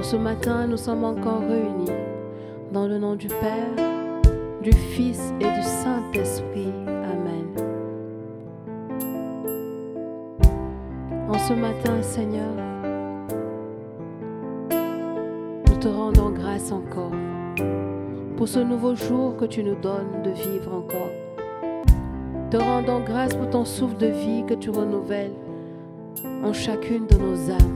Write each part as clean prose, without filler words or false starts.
ce matin, nous sommes encore réunis dans le nom du Père, du Fils et du Saint-Esprit. Amen. En ce matin, Seigneur, nous te rendons grâce encore pour ce nouveau jour que tu nous donnes de vivre encore. Te rendons grâce pour ton souffle de vie que tu renouvelles en chacune de nos âmes.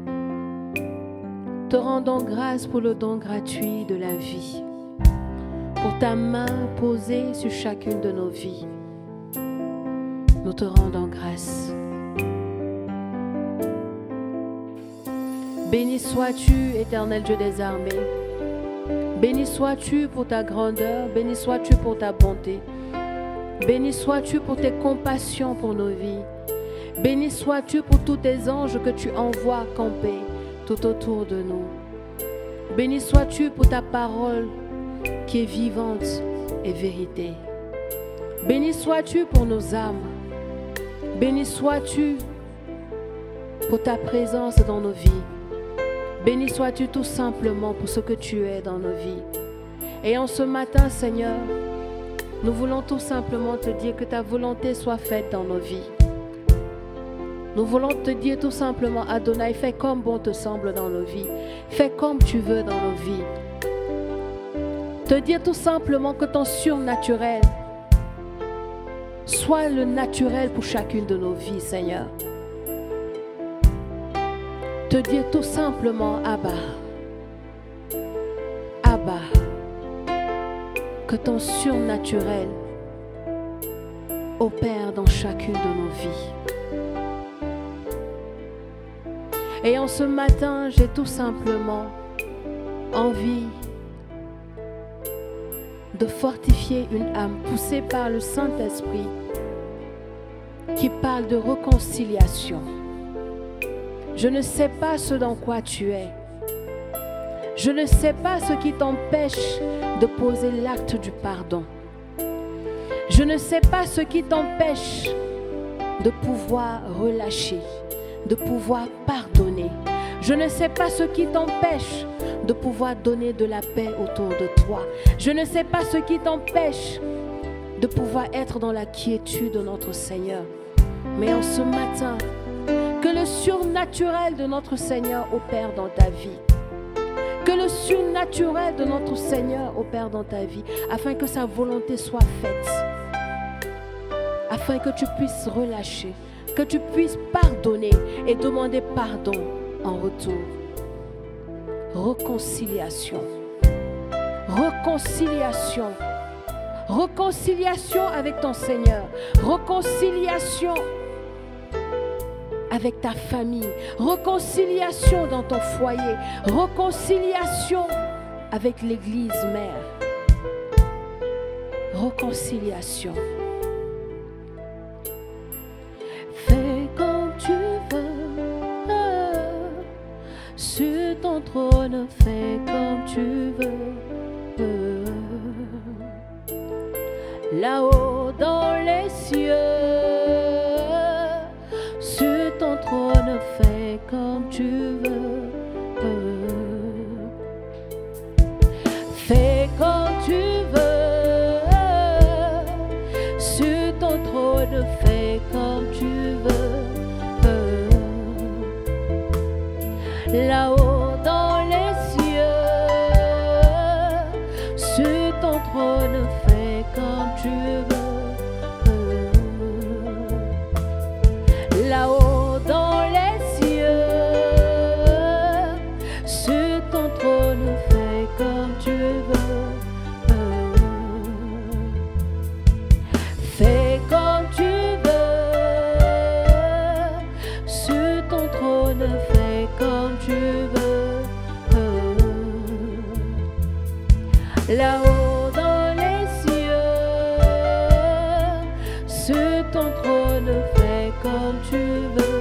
Te rendons grâce pour le don gratuit de la vie, pour ta main posée sur chacune de nos vies. Nous te rendons grâce. Béni sois-tu, éternel Dieu des armées. Béni sois-tu pour ta grandeur, béni sois-tu pour ta bonté. Béni sois-tu pour tes compassions pour nos vies. Béni sois-tu pour tous tes anges que tu envoies camper tout autour de nous. Béni sois-tu pour ta parole qui est vivante et vérité. Béni sois-tu pour nos âmes. Béni sois-tu pour ta présence dans nos vies. Béni sois-tu tout simplement pour ce que tu es dans nos vies. Et en ce matin, Seigneur, nous voulons tout simplement te dire que ta volonté soit faite dans nos vies. Nous voulons te dire tout simplement, Adonai, fais comme bon te semble dans nos vies. Fais comme tu veux dans nos vies. Te dire tout simplement que ton surnaturel soit le naturel pour chacune de nos vies, Seigneur. Te dire tout simplement, Abba, Abba, que ton surnaturel opère dans chacune de nos vies. Et en ce matin, j'ai tout simplement envie de fortifier une âme poussée par le Saint-Esprit qui parle de réconciliation. Je ne sais pas ce dans quoi tu es. Je ne sais pas ce qui t'empêche de poser l'acte du pardon. Je ne sais pas ce qui t'empêche de pouvoir relâcher, de pouvoir pardonner. Je ne sais pas ce qui t'empêche de pouvoir donner de la paix autour de toi. Je ne sais pas ce qui t'empêche de pouvoir être dans la quiétude de notre Seigneur. Mais en ce matin, que le surnaturel de notre Seigneur opère dans ta vie. Que le surnaturel de notre Seigneur opère dans ta vie, afin que sa volonté soit faite. Afin que tu puisses relâcher, que tu puisses pardonner et demander pardon en retour. Réconciliation. Réconciliation. Réconciliation avec ton Seigneur. Réconciliation avec ta famille. Réconciliation dans ton foyer. Réconciliation avec l'église mère. Réconciliation. Fais comme tu veux. Sur ton trône, fais comme tu veux. Là-haut dans les cieux, sur ton trône, fais comme tu veux. Fais comme tu veux. Sur ton trône, fais comme tu veux. Là-haut dans les cieux, sur ton trône, fais comme tu veux. Là-haut dans les cieux, sur ton trône, fais comme tu veux. Fais comme tu veux. Sur ton trône, fais comme tu veux. Là-haut dans les cieux, sur ton trône, fais comme tu veux.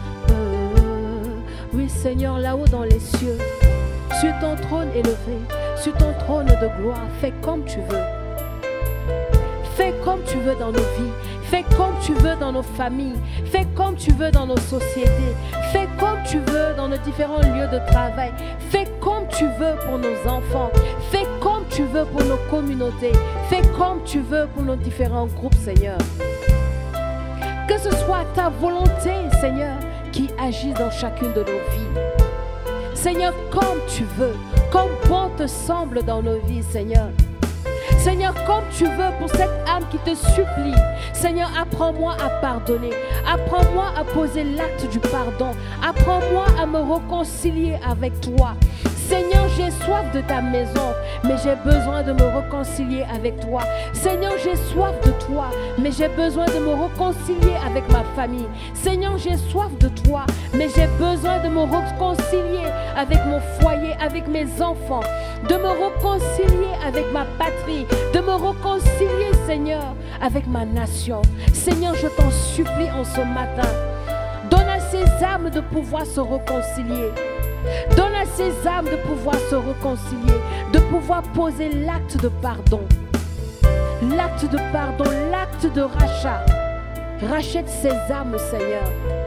Oui, Seigneur, là-haut dans les cieux, sur ton trône élevé, sur ton trône de gloire, fais comme tu veux. Fais comme tu veux dans nos vies. Fais comme tu veux dans nos familles. Fais comme tu veux dans nos sociétés. Fais comme tu veux dans nos différents lieux de travail. Fais comme tu veux pour nos enfants. Fais comme tu veux pour nos communautés. Fais comme tu veux pour nos différents groupes, Seigneur. Que ce soit ta volonté, Seigneur, qui agisse dans chacune de nos vies. Seigneur, comme tu veux, comme bon te semble dans nos vies, Seigneur. Seigneur, comme tu veux pour cette âme qui te supplie. Seigneur, apprends-moi à pardonner. Apprends-moi à poser l'acte du pardon. Apprends-moi à me réconcilier avec toi. Seigneur, j'ai soif de ta maison, mais j'ai besoin de me réconcilier avec toi. Seigneur, j'ai soif de toi, mais j'ai besoin de me réconcilier avec ma famille. Seigneur, j'ai soif de toi, mais j'ai besoin de me réconcilier avec mon foyer, avec mes enfants, de me réconcilier avec ma patrie, de me réconcilier, Seigneur, avec ma nation. Seigneur, je t'en supplie en ce matin, donne à ces âmes de pouvoir se réconcilier. Donne à ces âmes de pouvoir se réconcilier, de pouvoir poser l'acte de pardon. L'acte de pardon, l'acte de rachat. Rachète ces âmes, Seigneur.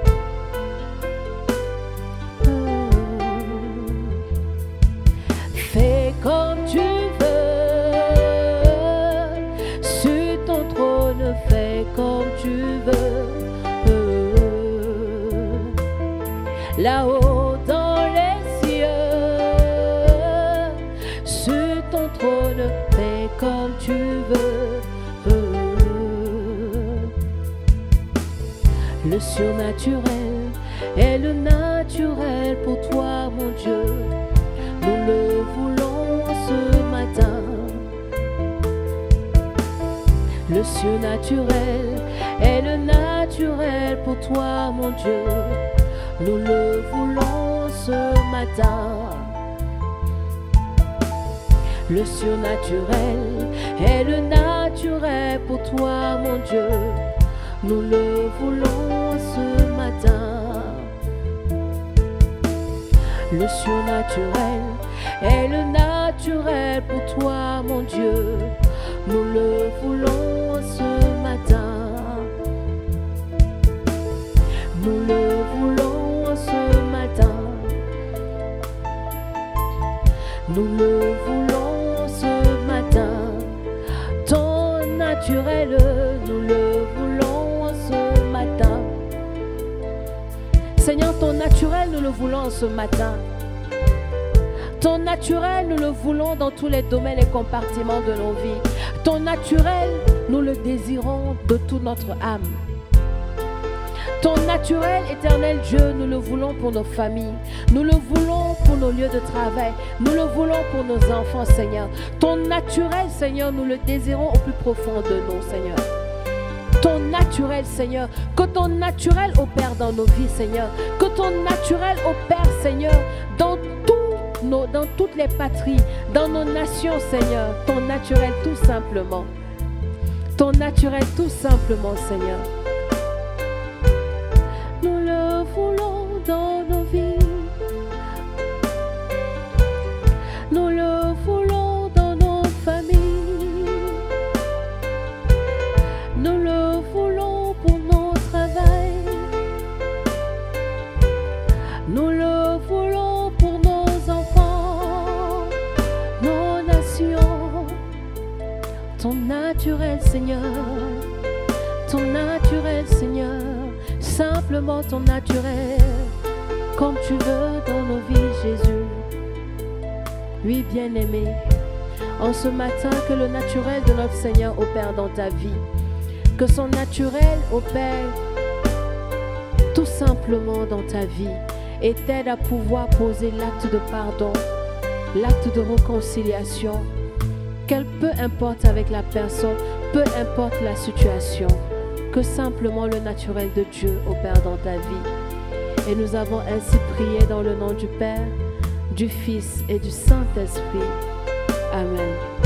Fais comme tu veux, sur ton trône, fais comme tu veux. Là-haut dans les cieux, sur ton trône, fais comme tu veux. Le surnaturel est le naturel pour toi, mon Dieu. Nous le voulons ce matin. Le surnaturel est le naturel pour toi, mon Dieu. Nous le voulons ce matin. Le surnaturel est le naturel pour toi, mon Dieu. Nous le voulons ce matin. Le surnaturel est le naturel pour toi, mon Dieu. Nous le voulons ce matin. Nous le voulons ce matin. Nous le voulons ce matin. Ton naturel, nous le voulons ce matin. Seigneur, ton naturel, nous le voulons ce matin. Ton naturel, nous le voulons dans tous les domaines et compartiments de nos vies. Ton naturel, nous le désirons de toute notre âme. Ton naturel, éternel Dieu, nous le voulons pour nos familles. Nous le voulons pour nos lieux de travail. Nous le voulons pour nos enfants, Seigneur. Ton naturel, Seigneur, nous le désirons au plus profond de nous, Seigneur. Ton naturel, Seigneur, que ton naturel opère dans nos vies, Seigneur. Que ton naturel opère, Seigneur, dans toutes les patries, dans nos nations, Seigneur. Ton naturel tout simplement. Ton naturel tout simplement, Seigneur. Nous le voulons dans nos vies. Nous le voulons dans nos familles. Nous le voulons pour nos travail. Nous le voulons pour nos enfants, nos nations. Ton naturel, Seigneur. Ton naturel, Seigneur. Simplement ton naturel, comme tu veux dans nos vies, Jésus. Oui, bien-aimé, en ce matin, que le naturel de notre Seigneur opère dans ta vie. Que son naturel opère tout simplement dans ta vie et t'aide à pouvoir poser l'acte de pardon, l'acte de réconciliation, peu importe avec la personne, peu importe la situation. Que simplement le naturel de Dieu opère dans ta vie. Et nous avons ainsi prié dans le nom du Père, du Fils et du Saint-Esprit. Amen.